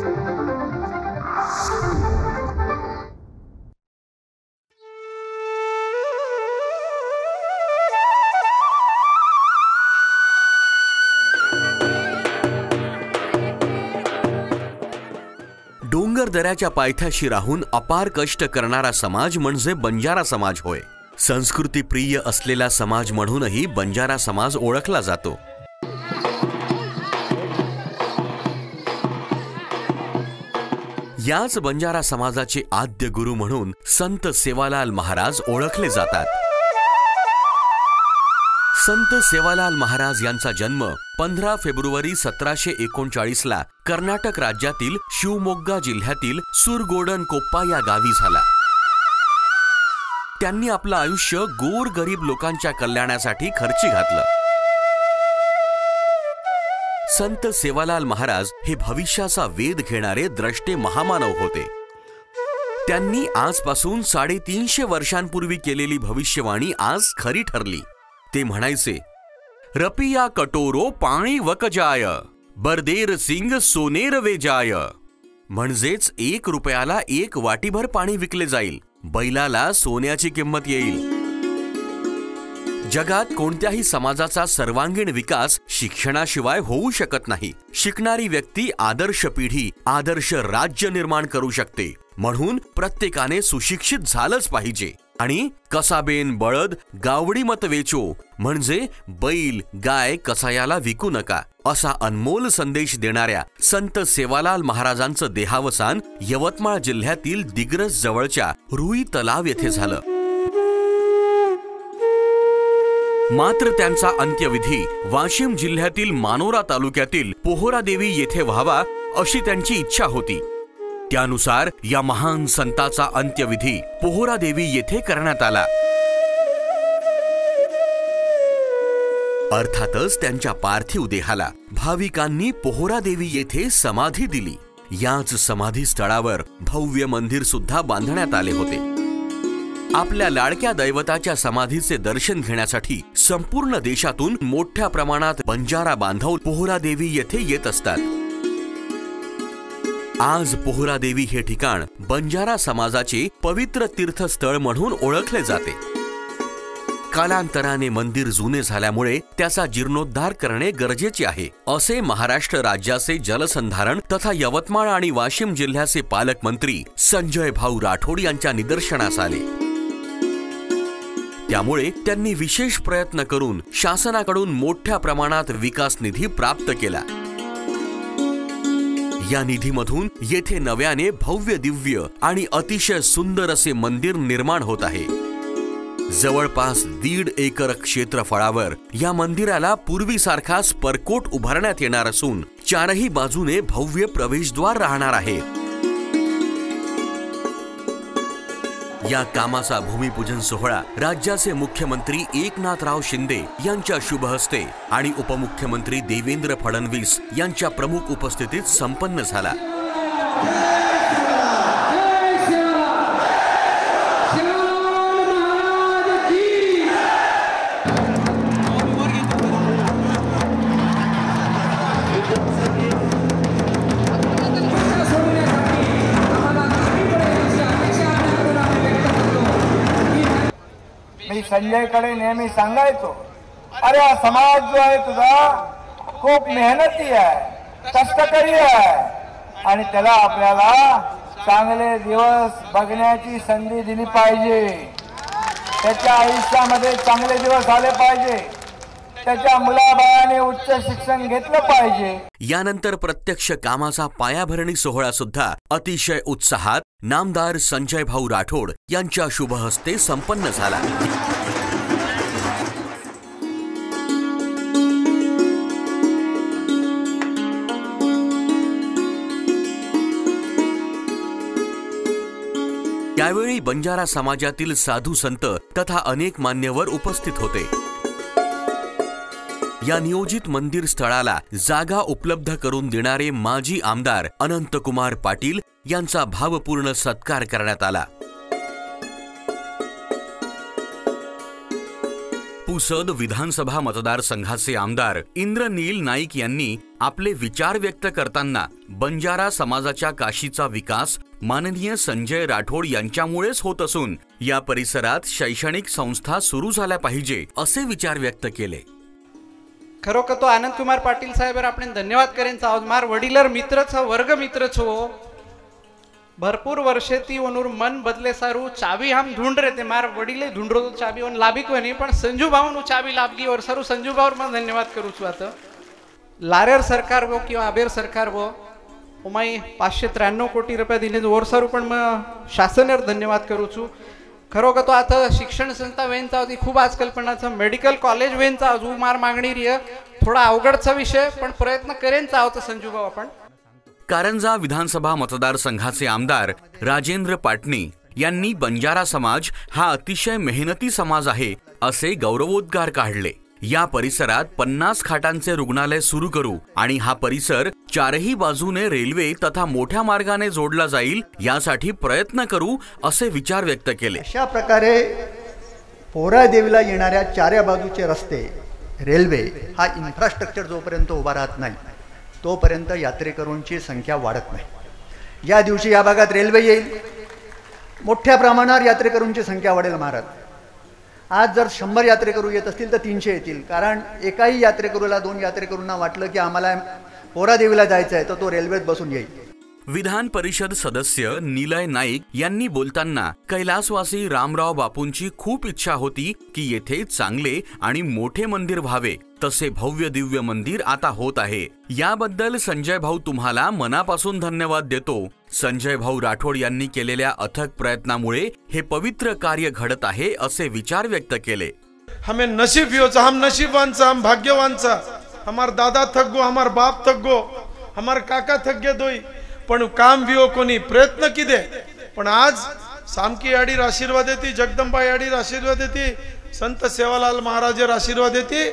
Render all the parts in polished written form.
डोंगर दऱ्याच्या पायथ्याशी राहून अपार कष्ट करणारा समाज म्हणजे बंजारा समाज होय। संस्कृती प्रिय असलेला समाज म्हणूनही बंजारा समाज ओळखला जातो। याच बंजारा समाजाचे आद्य गुरु म्हणून संत सेवालाल महाराज ओळखले जातात। संत सेवालाल महाराज यांचा जन्म 15 फेब्रुवारी 1739 ला कर्नाटक राज्यातील शिवमोग्गा जिल्ह्यातील सुरगोडन कोप्पा या गावी झाला। त्यांनी आपलं आयुष्य गोरगरीब लोकांच्या कल्याणासाठी खर्ची घातलं। संत सेवालाल महाराज हे भविष्याचा वेध घेणारे द्रष्टे महामानव होते। त्यांनी आजपासून 350 वर्षांपूर्वी केलेली भविष्यवाणी आज खरी ठरली। ते म्हणायचे, रपिया कटोरो पाणी वकजाय, बरदेर सिंग सोनेर वेजाय। म्हणजेच 1 रुपयाला 1 वाटीभर पाणी विकले जाईल, बैलाला सोन्याची किंमत येईल। जगात कोणत्याही समाजाचा सर्वांगीण विकास शिक्षणाशिवाय होऊ शकत नाही। शिकणारी व्यक्ती आदर्श पिढी, आदर्श राज्य निर्माण करू शकते। म्हणून प्रत्येकाने सुशिक्षित झालंच पाहिजे। आणि कसाबेन बळद गावडी मत वेचो, म्हणजे बैल गाय कसायाला विकू नका, असा अनमोल संदेश देणाऱ्या संत सेवालाल महाराजांचं देहावसान यवतमाळ जिल्ह्यातील दिग्रस जवळच्या रुई तलाव येथे झालं। मात्र त्यांचा अंत्यविधी वाशिम जिल्ह्यातील मानोरा तालुक्यातील पोहरादेवी येथे व्हावा अशी त्यांची इच्छा होती। त्यानुसार या महान संताचा अंत्यविधी पोहरादेवी येथे करण्यात आला। अर्थातच त्यांच्या पार्थिव देहाला भाविकांनी पोहरादेवी येथे समाधी दिली। याच समाधी स्थळावर भव्य मंदिर सुद्धा बांधण्यात आले होते। आपल्या लाडक्या दैवताच्या समाधीचे दर्शन घेण्यासाठी संपूर्ण देशातून मोठ्या प्रमाणात बंजारा बांधव पोहरादेवी येथे येत असतात। आज पोहरादेवी हे ठिकाण बंजारा समाजाचे पवित्र तीर्थस्थळ म्हणून ओळखले जाते। कालांतराने मंदिर जुने झाल्यामुळे त्याचा जीर्णोद्धार करणे गरजेचे आहे, असे महाराष्ट्र राज्याचे जलसंधारण तथा यवतमाळ आणि वाशिम जिल्ह्याचे पालकमंत्री संजय भाऊ राठोड यांच्या निदर्शनास आले। त्यामुळे त्यांनी विशेष प्रयत्न करून शासनाकडून मोठ्या प्रमाणात विकास निधी प्राप्त केला। या निधीमधून येथे नव्याने भव्य दिव्य आणि अतिशय सुंदर असे मंदिर निर्माण होत आहे। जवळपास 1.5 एकर क्षेत्रफळावर या मंदिराला पूर्वीसारखाच परकोट उभारण्यात येणार असून 4ही बाजूने भव्य प्रवेशद्वार राहणार आहे। या कामाचा भूमिपूजन सोहळा राज्याचे मुख्यमंत्री एकनाथराव शिंदे यांच्या शुभ हस्ते आणि उपमुख्यमंत्री देवेंद्र फडणवीस यांच्या प्रमुख उपस्थितीत संपन्न झाला। संजयकडे नेहमी सांगायचो, अरे हा समाज जो आहे तुझा खूप मेहनती आहे, कष्टकरी आहे आणि त्याला आपल्याला चांगले दिवस बघण्याची संधी दिली पाहिजे। त्याच्या आयुष्यामध्ये चांगले दिवस आले पाहिजे, त्याच्या मुलाबाळाने उच्च शिक्षण घेतलं पाहिजे। यानंतर प्रत्यक्ष कामाचा पायाभरणी सोहळा सुद्धा अतिशय उत्साहात नामदार संजय भाऊ राठोड यांच्या शुभ हस्ते संपन्न झाला। त्यावेळी बंजारा समाजातील साधू संत तथा अनेक मान्यवर उपस्थित होते। या नियोजित मंदिर स्थळाला जागा उपलब्ध करून देणारे माजी आमदार अनंतकुमार पाटील यांचा भावपूर्ण सत्कार करण्यात आला। पुसद विधानसभा मतदारसंघाचे आमदार इंद्रनील नाईक यांनी आपले विचार व्यक्त करताना बंजारा समाजाच्या काशीचा विकास माननीय संजय राठोड यांच्यामुळेच होत असून या परिसरात शैक्षणिक संस्था सुरू झाल्या पाहिजे असे विचार व्यक्त केले। खरोखर तो आनंद कुमार पाटील साहेबांवर आपण धन्यवाद करेन। मार वडीलर मित्र छ वर्ग मित्र छो भरपूर वर्षे ती वनूर मन बदले सारू चाबी हम ढूंढ रहे थे। मार वडीले ढूंढ रो चाबी वन लाभी को नहीं पण संजू भाऊ चाबी लाभगी और सारू संजू भाऊ मैं धन्यवाद करू छु। आता लारेर सरकार वो किंवा आबेर सरकार वो उमाई 593 कोटी रुपये दिले और सारू पण मैं शासनावर धन्यवाद करू छु। खरोखर तो आता शिक्षण संस्था वेनचा होती खूप आज कल्पनाचं मेडिकल कॉलेज वेनचा अजून मार मागणी री थोडा अवघडचा विषय पण प्रयत्न करेनचा होता संजू भाऊ आपण। कारंजा विधानसभा मतदारसंघाचे आमदार राजेंद्र पाटणी यांनी बंजारा समाज हा अतिशय मेहनती समाज आहे असे गौरवोद्गार काढले। या परिसरात 50 खाटांचे रुग्णालय सुरू करू आणि हा परिसर चारही बाजूने रेल्वे तथा मोठ्या मार्गाने जोडला जाईल यासाठी प्रयत्न करू असे विचार व्यक्त केले। अशा प्रकारे पोहरादेवीला येणाऱ्या चारही बाजूचे रस्ते रेल्वे हा इन्फ्रास्ट्रक्चर जोपर्यंत उभा राहत नाही तोपर्यंत यात्रेकरूंची संख्या वाढत नाही। या दिवशी या भागात रेल्वे येईल मोठ्या प्रमाणावर यात्रेकरूंची संख्या वाढेल। महाराज आज जर 100 यात्रेकरू येत असतील तर 300 येतील, कारण एकाही यात्रेकरूला 2 यात्रेकरूंना वाटलं की आम्हाला पोहरादेवीला जायचं आहे तर तो रेल्वेत बसून येईल। विधान परिषद सदस्य निलय नाईक यांनी बोलताना कैलासवासी रामराव बापूंची खूप इच्छा होती की येथे चांगले आणि मोठे मंदिर व्हावे, तसे भव्य दिव्य मंदिर आता होत आहे। याबद्दल संजय भाऊ तुम्हाला मनापासून धन्यवाद देतो। संजय भाऊ राठोड यांनी केलेल्या अथक प्रयत्नामुळे हे पवित्र कार्य घडत आहे असे विचार व्यक्त केले। हमें नसीब योचा, हम नसीबवान सा, हम भाग्यवान सा। हमार दादा थक गो, हमार बाप थक गो, हमार काका थक गे दोई, पण काम वियो कोणी प्रयत्न किदे। पण आज सामकी याडीर आशीर्वाद देती, जगदंबा याडीर आशीर्वाद देती, संत सेवालाल महाराजर आशीर्वाद देती,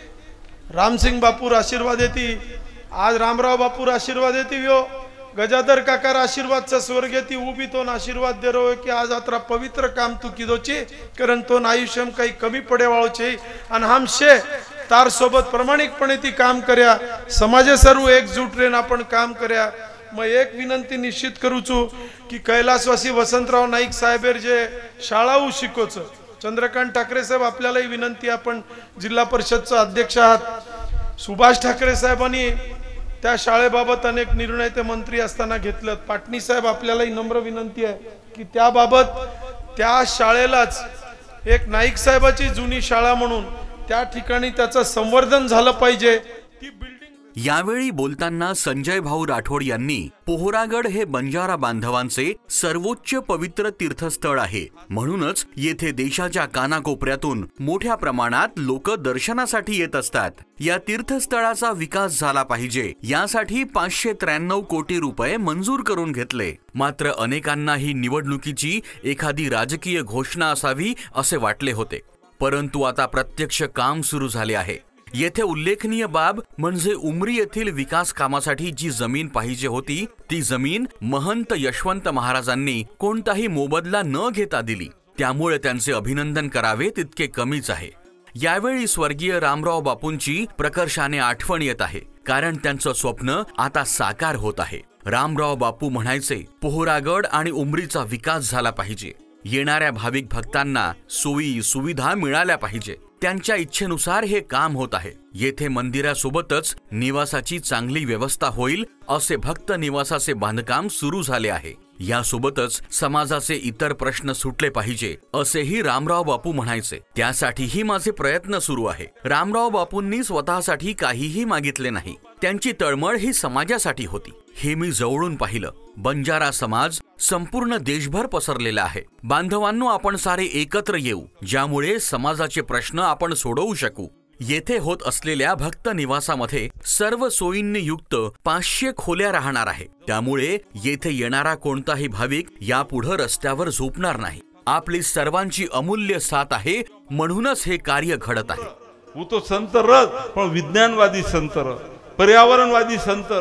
रामसिंग बापूर आशीर्वाद देती, आज रामराव बापूर आशीर्वाद देती, वियो गजाधर काकार आशीर्वाद चा स्वर्ग येती उभी तो आशीर्वाद दे रहो की आज आता पवित्र काम तू किदोची कारण तो आयुष्यम काही कमी पडे वाळोचे आणि हमशे तार सोबत प्रामाणिकपणे ती काम कर्या, समाजे सर्व एकजूट रेन आपण काम कर्या। मैं एक विनंती निश्चित करू छु की कैलासवासी वसंतराव नाईक साहेबेर जे शाळाऊ शिकोच चंद्रकांत ठाकरे साहेब आपल्यालाही विनंती, आपण जिल्हा परिषदचा अध्यक्ष आहात, सुभाष ठाकरे साहेबांनी त्या शाळेबाबत अनेक निर्णय ते मंत्री असताना घेतलेत। पाटणी साहेब आपल्यालाही नम्र विनंती आहे की त्याबाबत त्या शाळेलाच एक नाईक साहेबाची जुनी शाळा म्हणून त्या ठिकाणी त्याचं संवर्धन झालं पाहिजे। ती यावेळी बोलताना संजय भाऊ राठोड यांनी पोहरागड हे बंजारा बांधवांचे सर्वोच्च पवित्र तीर्थस्थळ आहे, म्हणूनच येथे देशाच्या कानाकोपऱ्यातून मोठ्या प्रमाणात लोक दर्शनासाठी येत असतात। या तीर्थस्थळाचा विकास झाला पाहिजे यासाठी 593 कोटी रुपये मंजूर करून घेतले। मात्र अनेकांना ही निवडणुकीची एखादी राजकीय घोषणा असावी असे वाटले होते, परंतु आता प्रत्यक्ष काम सुरू झाले आहे। येथे उल्लेखनीय बाब म्हणजे उमरी येथील विकास कामासाठी जी जमीन पाहिजे होती ती जमीन महंत यशवंत महाराजांनी कोणताही मोबदला न घेता दिली, त्यामुळे त्यांचे अभिनंदन करावे तितके कमीच आहे। यावेळी स्वर्गीय रामराव बापूंची प्रकर्षाने आठवण येत आहे, कारण त्यांचं स्वप्न आता साकार होत आहे। रामराव बापू म्हणायचे पोहरागड आणि उमरीचा विकास झाला पाहिजे, येणाऱ्या भाविक भक्तांना सोयी सुविधा मिळाल्या पाहिजे। त्यांच्या इच्छेनुसार हे काम होत आहे। येथे मंदिरासोबतच निवासाची चांगली व्यवस्था होईल असे भक्त निवासाचे बांधकाम सुरू झाले आहे। यासोबतच समाजाचे इतर प्रश्न सुटले पाहिजे असेही रामराव बापू म्हणायचे, त्यासाठीही माझे प्रयत्न सुरू आहे। रामराव बापूंनी स्वतःसाठी काहीही मागितले नाही, त्यांची तळमळ ही समाजासाठी होती, हे मी जवळून पाहिलं। बंजारा समाज संपूर्ण देशभर पसरलेला आहे। बांधवांनो, आपण सारे एकत्र येऊ, ज्यामुळे समाजाचे प्रश्न आपण सोडवू शकू। येथे होत असलेल्या भक्त निवासामध्ये सर्व सोयींनी युक्त 500 खोल्या राहणार आहे, त्यामुळे येथे येणारा कोणताही भाविक यापुढे रस्त्यावर झोपणार नाही। आपली सर्वांची अमूल्य साथ आहे, म्हणूनच हे कार्य घडत आहे। वो तो संत रथ पण विज्ञानवादी संत पर्यावरणवादी संत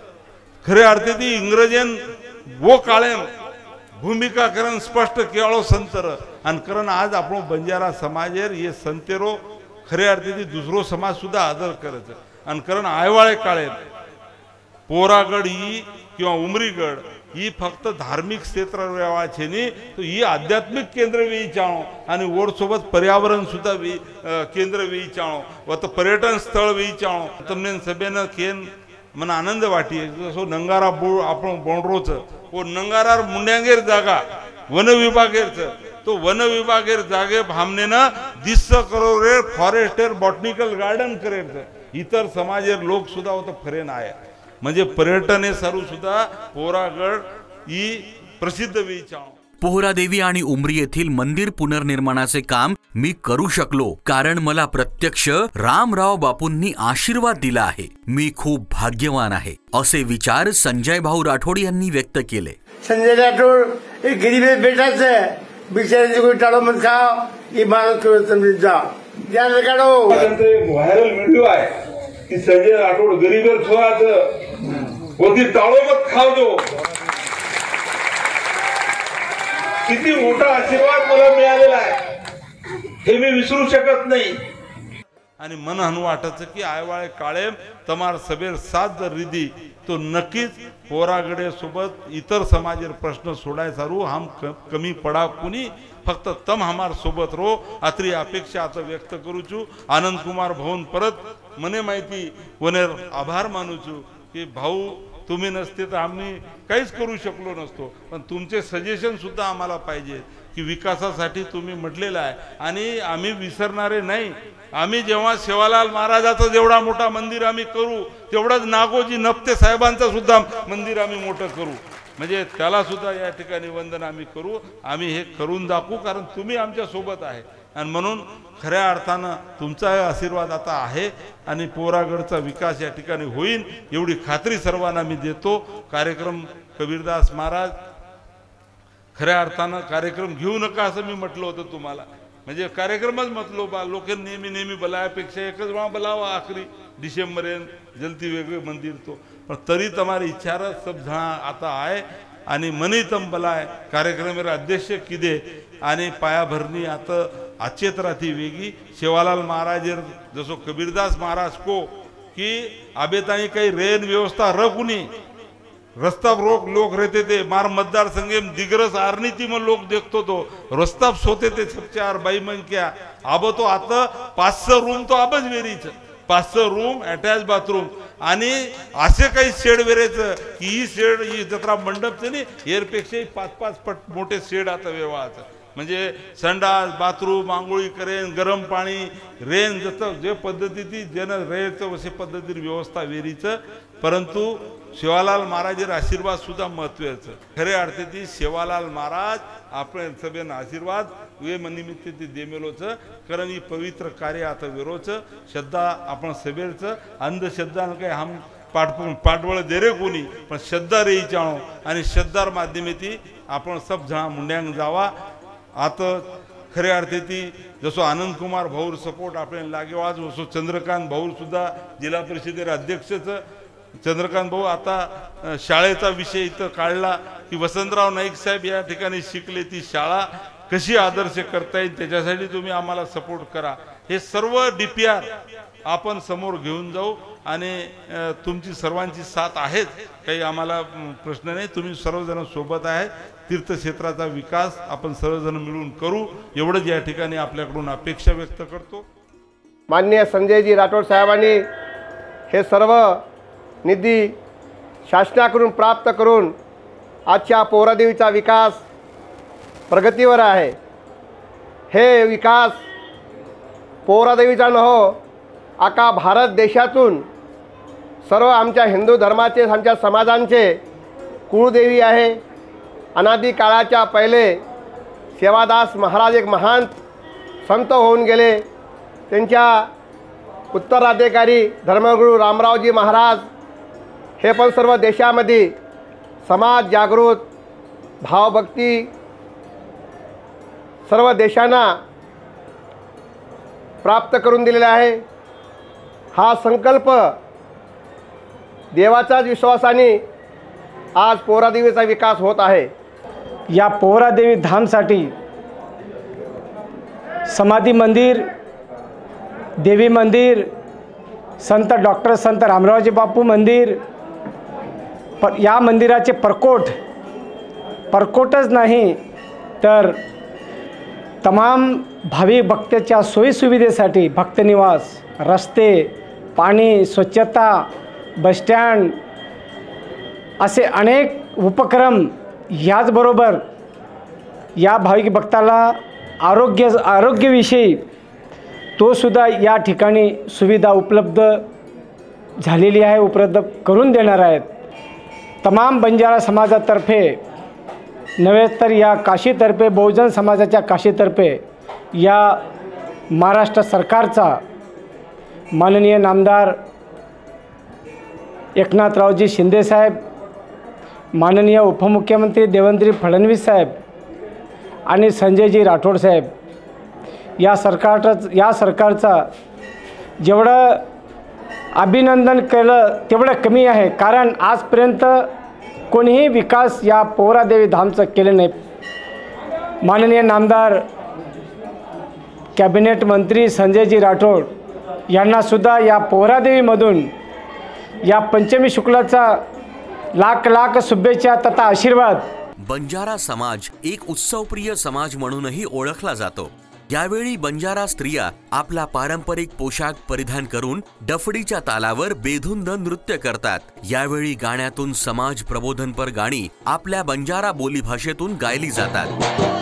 खरे अर्थे ती इंग्रजन वो काळे भूमिका करण स्पष्ट केवळ संतर आणि करण आज आपण बंजारा समाजेर ये संतेरो खऱ्या अर्थी दुसरो समाज सुद्धा आदर करायचं आणि कारण आयवाळे काळे पोरागड ही किंवा उमरीगड ही फक्त धार्मिक क्षेत्र व्हायचे नाही तो ही आध्यात्मिक केंद्र वेई चाणो आणि ओरसोबत पर्यावरण सुद्धा केंद्र वेई चाणो व तो पर्यटन स्थळ वेई चाणो तमने सभेनं केन मन आनंद वाटी जसो नंगारा बोळ आपण बोंडरोच वो नंगारार मुंड्यांगेर जागा वन विभागेरच तो वन विभागेर जागे भामनेना 200 करोड फॉरेस्टर बॉटनिकल गार्डन करेर इतर समाजेर लोक सुद्धा होतं फरेन आहे म्हणजे पर्यटन हे सर्व सुद्धा पोहरागड ही प्रसिद्ध वेचाव पोहरादेवी आणि उमरी येथील मंदिर पुनर्निर्माणाचे काम मी करू शकलो कारण मला प्रत्यक्ष रामराव बापूंनी आशीर्वाद दिला आहे. मी खूप भाग्यवान आहे असे विचार संजय भाऊ राठोड यांनी व्यक्त केले. संजय राठोड एक गरीब बेटाच बिचारे कोई टाळो मत खाओ इमारत करो तुम जाओ ध्यान रखो. व्हायरल व्हिडिओ आहे की संजय राठोड गरीबर छोराचं होती टाळो मत खाव दो किती मोठा आशीर्वाद मला मिळालेला आहे हे मी विसरू शकत नाही. आणि मन हनु वाटायचं की आयवाळे काळे तमार सभेर साथ जर रिदी तो नक्कीच पोरागडे सोबत इतर समाजेर प्रश्न सोडाय सारू हम कमी पडा कुणी फक्त तम हमार सोबत रो आत्री अपेक्षा आता व्यक्त करू छु. आनंद कुमार भवन परत मने माहिती वनेर आभार मानू छु की भाऊ तुम्ही नसते तर आम्ही काहीच करू शकलो नसतो पण तुमचे सजेशन सुद्धा आम्हाला पाहिजे की विकासासाठी तुम्ही म्हटलेलं आहे आणि आम्ही विसरणारे नाही. आम्ही जेव्हा सेवालाल महाराजाचं जेवढा मोठा मंदिर आम्ही करू तेवढंच नागोजी नप्ते साहेबांचं सुद्धा मंदिर आम्ही मोठं करू म्हणजे त्याला सुद्धा या ठिकाणी वंदन आम्ही करू. आम्ही हे करून दाखवू कारण तुम्ही आमच्या सोबत आहे आणि म्हणून खऱ्या अर्थानं तुमचा आशीर्वाद आता आहे आणि पोहरागडचा विकास या ठिकाणी होईल एवढी खात्री सर्वांना मी देतो. कार्यक्रम कबीरदास महाराज खऱ्या अर्थानं कार्यक्रम घेऊ नका असं मी म्हटलं होतं तुम्हाला म्हणजे कार्यक्रमच म्हटलो बा लोक नेहमी बोलायपेक्षा एकच वेळा बोलावा आखरी डिसेंबर जलती वेगळे मंदिर तो पण तरी तुम्हारी इच्छा सब जणा आता आहे आणि मनी तम बलाय कार्यक्रमेर अध्यक्ष किदे आणि पायाभरणी आता आचेत राहती वेगी सेवालाल महाराजेर जसो कबीरदास महाराज को की आबेताई काही रेन व्यवस्था रखुनी रस्ता रोक लोग रहते थे मार मतदार संघे दिग्रस आरनीति में लोग देखतो तो रस्ता सोते थे सब चार बाई मन क्या अब तो आता 500 रूम तो आबज वेरीच 500 रूम अटॅच बाथरूम आणि असे काही शेड वेरेचं की ही शेड ही जत्रा मंडपचं नाही एरपेक्षा 5-5 पट मोठे शेड आता व्यवहाराचं म्हणजे संडास बाथरूम आंघोळी करेन गरम पाणी रेन जसं जे पद्धती ज्यानं रेचं असे पद्धतीने व्यवस्था वेरीचं परंतु सेवालाल महाराजेर आशीर्वाद सुद्धा महत्वाचं. खऱ्या अर्थी सेवालाल महाराज आपण सभेन आशीर्वाद वे निमित्त ते देमेलोच कारण ही पवित्र कार्य आता वेरोच श्रद्धा आपण सभेच अंधश्रद्धा काही हम पाठवळ दे रे कोणी पण श्रद्धा रे चाणो आणि श्रद्धार माध्यमेती आपण सब जणा मुंड्यांग जावा. आता खऱ्या अर्थी जसो आनंद कुमार भाऊर सपोर्ट आपण लागेवाज जसो चंद्रकांत भाऊ सुद्धा जिल्हा परिषदेर अध्यक्षच चंद्रकांत भाऊ आता शाळेचा विषय इथं काढला की वसंतराव नाईक साहेब या ठिकाणी शिकले ती शाळा कशी आदर्श करता येईल त्याच्यासाठी तुम्ही आम्हाला सपोर्ट करा. हे सर्व DPR आपण समोर घेऊन जाऊ आणि तुमची सर्वांची साथ आहेच काही आम्हाला प्रश्न नाही. तुम्ही सर्वजण सोबत आहे तीर्थक्षेत्राचा विकास आपण सर्वजण मिळून करू एवढंच या ठिकाणी आपल्याकडून अपेक्षा व्यक्त करतो. माननीय संजयजी राठोड साहेबांनी हे सर्व निधी शासनाकडून प्राप्त करून आजच्या पोहरादेवीचा विकास प्रगतीवर आहे. हे विकास पोहरादेवीचा न हो आका भारत देशातून सर्व आमच्या हिंदू धर्माचे आमच्या समाजांचे कुळदेवी आहे. अनादी काळाच्या पहिले सेवादास महाराज एक महान संत होऊन गेले. त्यांच्या उत्तराधिकारी धर्मगुरू रामरावजी महाराज हे पण सर्व देशामध्ये समाज जागृत भावभक्ती सर्व देशांना प्राप्त करून दिलेला आहे. हा संकल्प देवाच्याच विश्वासाने आज पोहरादेवीचा विकास होत आहे. या पोहरादेवी धामसाठी समाधी मंदिर देवी मंदिर, संत डॉक्टर संत रामरावजी बापू मंदिर, या मंदिराचे परकोटच नाही तर तमाम भाविक भक्तांच्या सोयीसुविधेसाठी भक्तनिवास, रस्ते, पाणी, स्वच्छता, बसस्टँड असे अनेक उपक्रम, याचबरोबर या भाविक भक्ताला आरोग्यविषयी तो सुद्धा या ठिकाणी सुविधा उपलब्ध झालेली आहे, उपलब्ध करून देणार आहेत. तमाम बंजारा समाजातर्फे नव्हे तर या काशीतर्फे, बहुजन समाजाच्या काशीतर्फे या महाराष्ट्र सरकारचा माननीय नामदार एकनाथरावजी शिंदे साहेब, माननीय उपमुख्यमंत्री देवेंद्र फडणवीस साहेब आणि संजयजी राठोड साहेब या सरकारचा जेवढं अभिनंदन केलं तेवढं कमी आहे. कारण आजपर्यंत कोणीही विकास या पोहरादेवी धामचं केलं नाही. माननीय नामदार कॅबिनेट मंत्री संजयजी राठोड यांनासुद्धा या पोहरादेवीमधून या पंचमी शुक्लाचा लाख लाख शुभेच्छा तथा आशीर्वाद. बंजारा समाज एक उत्सवप्रिय समाज म्हणूनही ओळखला जातो. यावेळी बंजारा स्त्रिया आपला पारंपरिक पोशाख परिधान करून डफडीच्या तालावर बेधुंद नृत्य करतात. यावेळी गाण्यातून समाज प्रबोधनपर गाणी आपल्या बंजारा बोलीभाषेतून गायली जातात.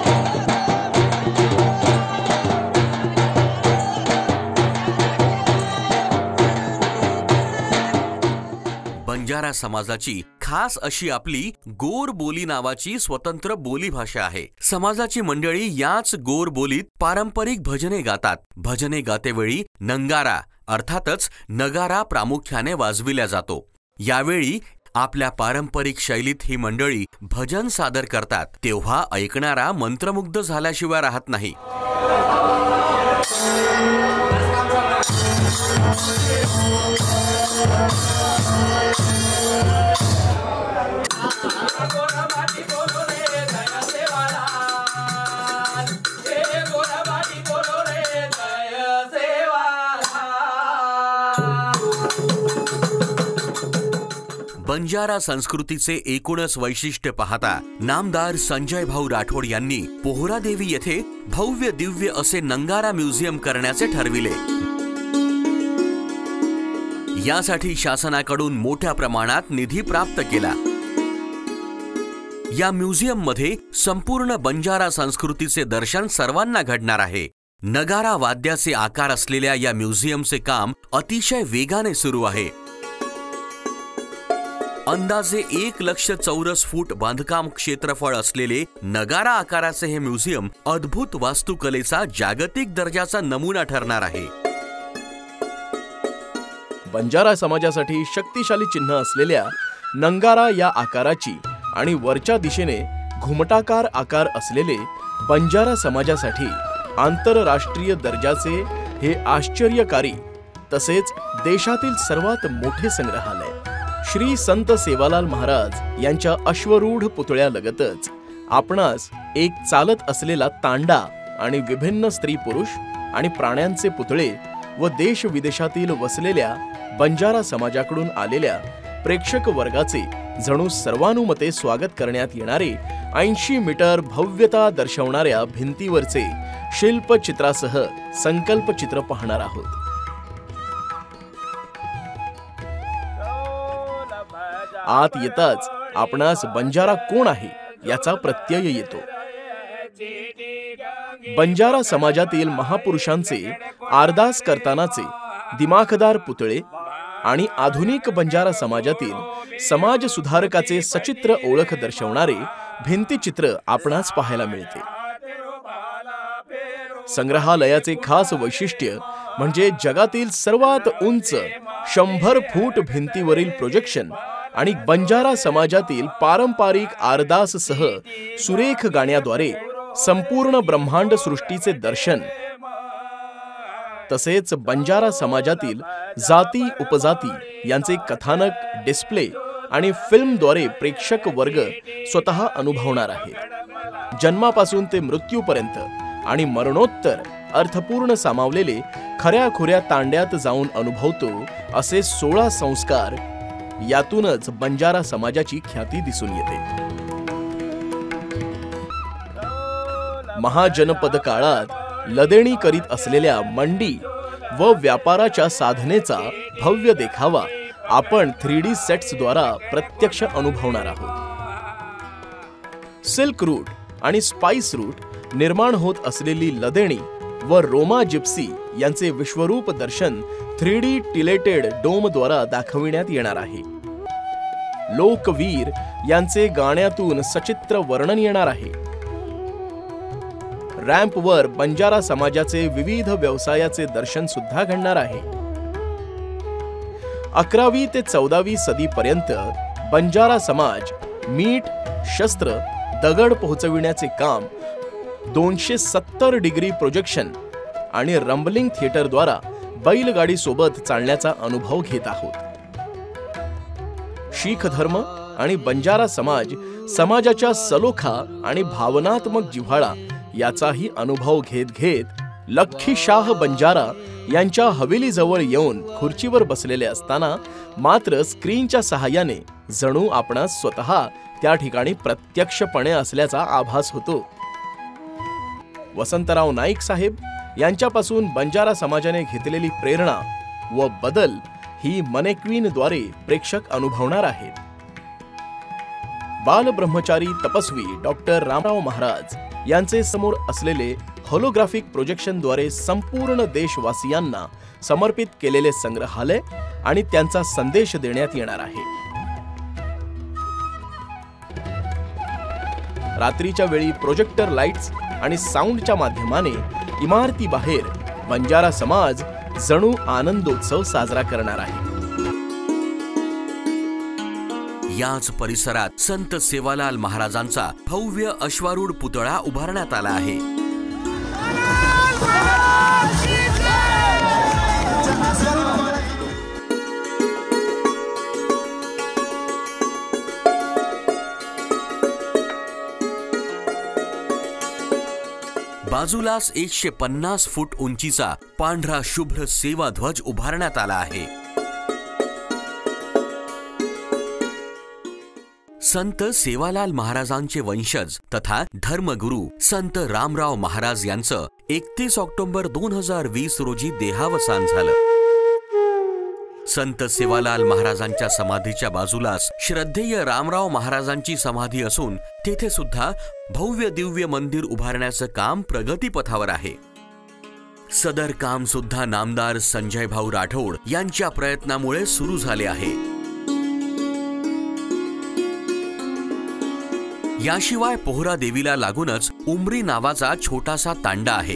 बंजारा समाजाची खास अशी आपली गोर बोली नावाची स्वतंत्र बोलीभाषा आहे. समाजाची मंडळी याच गोर बोलीत पारंपरिक भजने गातात. भजने गातेवेळी नंगारा अर्थातच नगारा प्रामुख्याने वाजविला जातो. यावेळी आपल्या पारंपरिक शैलीत ही मंडळी भजन सादर करतात तेव्हा ऐकणारा मंत्रमुग्ध झाल्याशिवाय राहत नाही. बंजारा संस्कृतीचे एकूणच वैशिष्ट्य पाहता नामदार संजय भाऊ राठोड यांनी पोहरादेवी येथे भव्य दिव्य असे नंगारा म्युझियम करण्याचे ठरविले. यासाठी शासनाकडून मोठ्या प्रमाणात निधी प्राप्त केला. या म्युझियम मध्ये संपूर्ण बंजारा संस्कृतीचे दर्शन सर्वांना घडणार आहे. नगारा वाद्याचे आकार असलेल्या या म्युझियमचे काम अतिशय वेगाने सुरू आहे. अंदाजे 1 लाख चौरस फूट बांधकाम क्षेत्रफळ असलेले नगारा आकाराचे हे म्युझियम अद्भुत वास्तुकलेचा जागतिक दर्जाचा नमुना ठरणार आहे. बंजारा समाजासाठी शक्तिशाली चिन्ह असलेल्या नंगारा या आकाराची आणि वरच्या दिशेने घुमटाकार आकार असलेले बंजारा समाजासाठी आंतरराष्ट्रीय दर्जाचे हे आश्चर्यकारी तसेच देशातील सर्वात मोठे संग्रहालय श्री संत सेवालाल महाराज यांच्या अश्वरूढ पुतळ्यालगतच आपणास एक चालत असलेला तांडा आणि विभिन्न स्त्री पुरुष आणि प्राण्यांचे पुतळे व देश विदेशातील वसलेल्या बंजारा समाजाकडून आलेल्या प्रेक्षक वर्गाचे जणू सर्वानुमते स्वागत करण्यात येणारे 80 मीटर भव्यता दर्शवणाऱ्या भिंतीवरचे शिल्पचित्रासह संकल्पचित्र पाहणार आहोत. आत येताच आपणास बंजारा कोण आहे याचा प्रत्यय येतो. बंजारा समाजातील महापुरुषांचे आरदास करतानाचे दिमाखदार पुतळे आणि आधुनिक बंजारा समाजातील समाज सुधारकाचे सचित्र ओळख दर्शवणारे भिंतीचित्र आपणास पाहायला मिळते. संग्रहालयाचे खास वैशिष्ट्य म्हणजे जगातील सर्वात उंच 100 फूट भिंतीवरील प्रोजेक्शन आणि बंजारा समाजातील पारंपरिक आरदाससह सुरेख गाण्याद्वारे संपूर्ण ब्रह्मांड सृष्टीचे दर्शन तसेच बंजारा समाजातील जाती उपजाती यांचे कथानक डिस्प्ले आणि फिल्मद्वारे प्रेक्षक वर्ग स्वतः अनुभवणार आहे. जन्मापासून ते मृत्यूपर्यंत आणि मरणोत्तर अर्थपूर्ण सामावलेले खऱ्याखुऱ्या तांड्यात जाऊन अनुभवतो असे 16 संस्कार, यातूनच बंजारा समाजाची ख्याती दिसून येते. महाजनपद काळात लदेणी करीत असलेल्या मंडी व व्यापाराच्या साधनेचा भव्य देखावा आपण 3D सेट्सद्वारा प्रत्यक्ष अनुभवणार आहोत. सिल्क रूट आणि स्पाइस रूट निर्माण होत असलेली लदेणी व रोमा जिप्सी यांचे विश्वरूप दर्शन 3D टिलेटेड डोमद्वारा दाखविण्यात येणार आहे. लोकवीर यांचे गाण्यातून सचित्र वर्णन येणार आहे. रॅम्पवर बंजारा समाजाचे विविध व्यवसायाचे दर्शन सुद्धा घडणार आहे. 11वी ते 14वी सदीपर्यंत बंजारा समाज मीठ, शस्त्र, दगड पोहोचविण्याचे काम 270 डिग्री प्रोजेक्शन आणि रंबलिंग थिएटरद्वारा बैलगाडी सोबत चालण्याचा अनुभव घेत आहोत. शीख धर्म आणि बंजारा समाजाच्या सलोखा आणि भावनात्मक जिव्हाळा याचाही अनुभव घेत लख्खी शाह बंजारा यांच्या हवेलीजवळ येऊन खुर्चीवर बसलेले असताना मात्र स्क्रीनच्या सहाय्याने जणू आपणास स्वतः त्या ठिकाणी प्रत्यक्षपणे असल्याचा आभास होतो. वसंतराव नाईक साहेब यांच्यापासून बंजारा समाजाने घेतलेली प्रेरणा व बदल ही मनेक्वीनद्वारे प्रेक्षक अनुभवणार आहेत. बालब्रह्मचारी तपस्वी डॉक्टर रामराव महाराज यांचे समोर असलेले होलोग्राफिक प्रोजेक्शनद्वारे संपूर्ण देशवासियांना समर्पित केलेले संग्रहालय आणि त्यांचा संदेश देण्यात येणार आहे. रात्रीच्या वेळी प्रोजेक्टर लाईट्स आणि साऊंडच्या माध्यमाने इमारतीबाहेर बंजारा समाज जणू आनंदोत्सव साजरा करणार आहे. याच परिसरात संत सेवालाल महाराजांचा भव्य अश्वारूढ पुतळा उभारण्यात आला आहे. बाजूलाच 150 फूट उंचीचा पांढरा शुभ्र सेवा ध्वज उभारण्यात आला आहे. संत सेवालाल महाराजांचे वंशज तथा धर्मगुरू संत रामराव महाराज यांचं 31 ऑक्टोबर 2020 रोजी देहावसान झालं. संत सेवालाल महाराजांच्या समाधीच्या बाजूलाच श्रद्धेय रामराव महाराजांची समाधी असून तेथे सुद्धा भव्य दिव्य मंदिर उभारण्याचं काम प्रगतीपथावर आहे. सदर काम सुद्धा नामदार संजय भाऊ राठोड यांच्या प्रयत्नामुळे सुरू झाले आहे. याशिवाय पोहरा देवीला लागूनच उमरी नावाचा छोटासा तांडा आहे.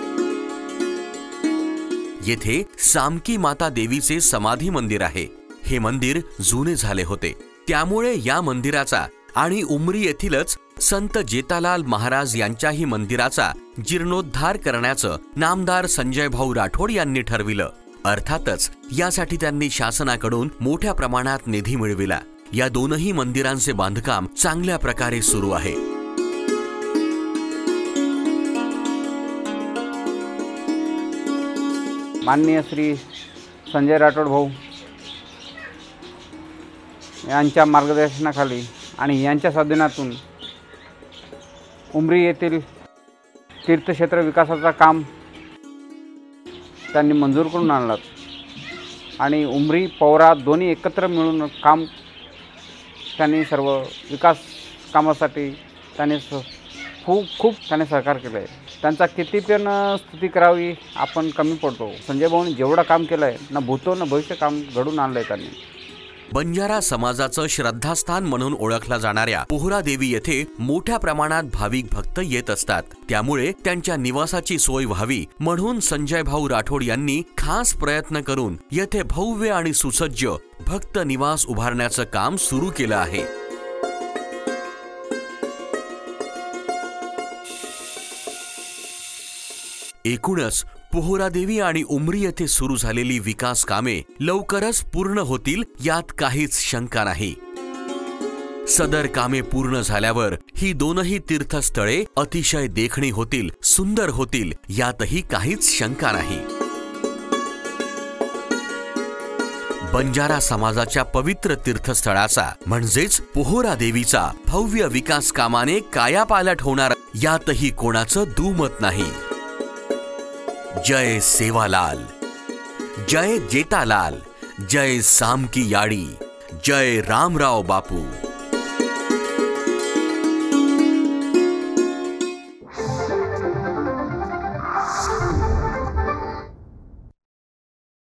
येथे सामकी माता देवीचे समाधी मंदिर आहे. हे मंदिर जुने झाले होते, त्यामुळे या मंदिराचा आणि उमरी येथीलच संत जेतालाल महाराज यांच्याही मंदिराचा जीर्णोद्धार करण्याचं नामदार संजय भाऊ राठोड यांनी ठरविलं. अर्थातच यासाठी त्यांनी शासनाकडून मोठ्या प्रमाणात निधी मिळविला. या दोनही मंदिरांचे बांधकाम चांगल्या प्रकारे सुरू आहे. माननीय श्री संजय राठोड भाऊ यांच्या मार्गदर्शनाखाली आणि यांच्या साधनातून उमरी येथील तीर्थक्षेत्र विकासाचा काम त्यांनी मंजूर करून आणलं आणि उमरी पौरा दोन्ही एकत्र मिळून काम त्यांनी सर्व विकास कामासाठी त्यांनी खूप त्याने सहकार केलं आहे. त्यांचा किती पण स्तुती करावी आपण कमी पडतो. संजय भाऊंनी जेवढं काम केलं आहे ना भूतो ना भविष्य काम घडून आणलं आहे त्यांनी. बंजारा समाजाचं श्रद्धास्थान म्हणून ओळखला जाणाऱ्या पोहरा देवी येथे मोठ्या प्रमाणात भाविक भक्त येत असतात. त्यामुळे त्यांच्या निवासाची सोय व्हावी म्हणून संजय भाऊ राठोड यांनी खास प्रयत्न करून येथे भव्य आणि सुसज्ज भक्त निवास उभारण्याचं काम सुरू केलं आहे. एकूणच पोहरा देवी आणि उमरी येथे सुरू झालेली विकास कामे लवकरच पूर्ण होतील यात काहीच शंका नाही. सदर कामे पूर्ण झाल्यावर ही दोनही तीर्थस्थळे अतिशय देखणी होतील, सुंदर होतील, यातही काहीच शंका नाही. बंजारा समाजाच्या पवित्र तीर्थस्थळाचा म्हणजेच पोहरा देवीचा भव्य विकास कामाने कायापालट होणार, यातही कोणाचं दुमत नाही. जय सेवालाल, जय जेठालाल, जय सामकी याडी, जय रामराव बापू.